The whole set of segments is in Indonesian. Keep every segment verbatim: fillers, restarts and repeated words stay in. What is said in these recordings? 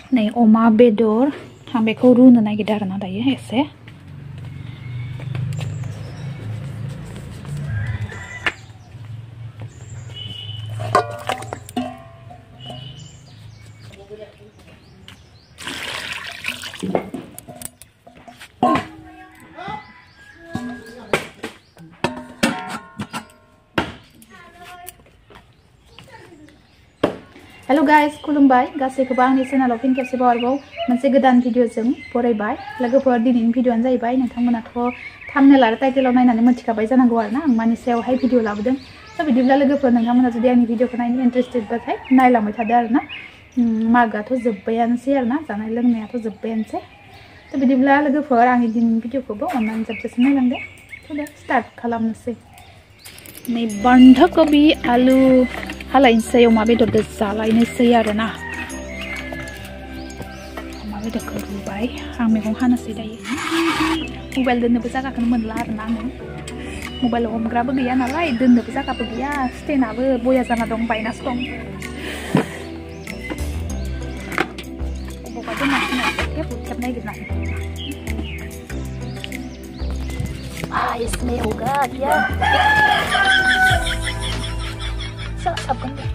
Nei oma bedor आं बेखौ रुनो नागिरदों आरोना दायो एसे Hello guys, खुलुमबाय गासैखौबो आंनि चेनेलाव फिन खेबसेबाव आरोबाव मोनसे गोदान भिडिअजों बरायबाय लोगोफोर दिनैनि भिडिअआनो जाहैबाय नोंथांमोनाथ' थाम्बनेल आरो टाइटेलाव नायनानै मोनथिखाबाय जानांगौ आरोना आं मानि सायावहाय भिडिअ लाबोदों स' बिदिब्ला लोगोफोर नोंथांमोना जुदि आंनि भिडिअखौ नायनो इन्टारेस्टेडबाथाय नायलांबाय थादो आरोना मागोआथ' जोब्बायानोसै आरोना जानाय लोंनायाथ' जोब्बायानोसै स' बिदिब्ला लोगोफोर आंनि दिनैनि भिडिअखौबो अननानै जोबजासिम नायलांदो थ' दे स्टार्ट खालामनोसै नै बान्धाकबि आलु हालायनोसै अमा बेदरजों जालायनोसै आरोना अमा बेदरखौ रुबाय आं मैगं हानोसै दायो मबाइल दोननोबो जायगाखौनो मोनला आरोना आङो मबाइल हमग्राबो गैया नालाय दोननोबो जायगाबो गैया स्टेनाबो बया जाना दं बायनासो दं बबावबा दोननानै खेबु खेब नागिरनानै Ay, smell God, yeah. Shut up, Bendy.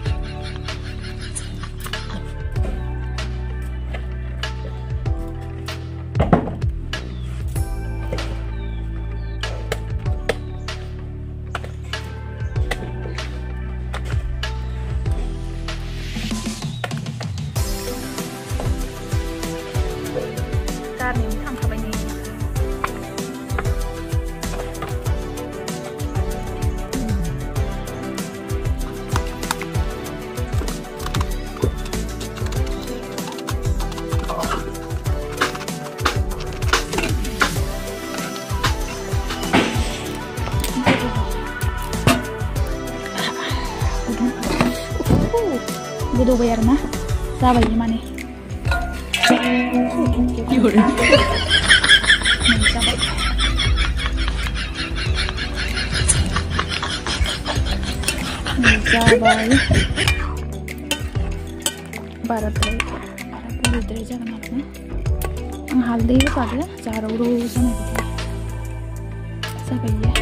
Bodo bayar na, sabay ni mani. Yun. Sabay. Sabay. Barat deh, barat deh jangan apa nih. Ang haldi itu ada, cara urusan itu. Sabay ya.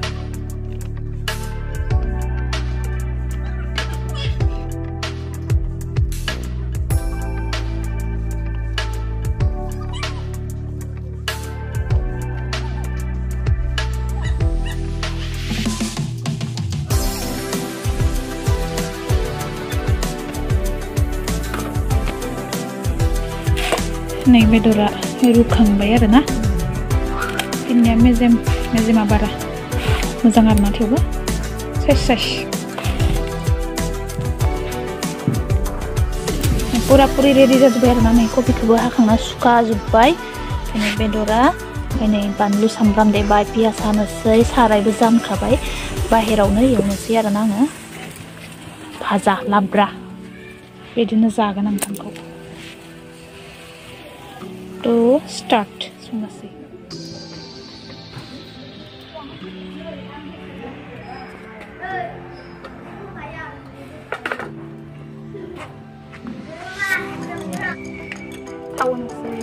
Nei bedora ruखांबाय आरोना बिनिया मेजेम मेजेमा बारा मोजां आरोना थेवबो cess cess पुरा पुरि रेडि जाजोब्बाय आरोना नै कफिखौबो हाखांना सुखाजोब्बाय नै बेदरा ओमफ्राय नै बानलु सामब्राम देबाय पियास हानोसै सारायबो जानखाबाय बाहेरावनो एवनोसै आरोना आङो भाजा लाब्रा बिदिनो जागोन आं ओंखामखौ to start sungasai tawanasai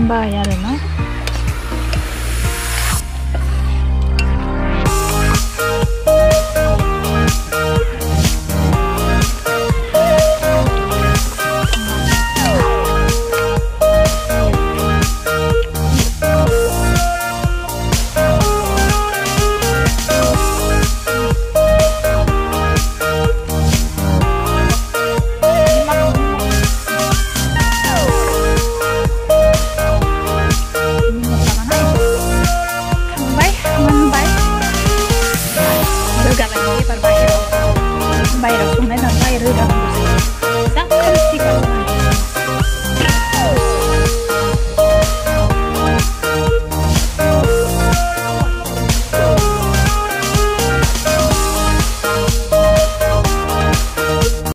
मोनबाय आरो ना bayar sungai dan bayar udah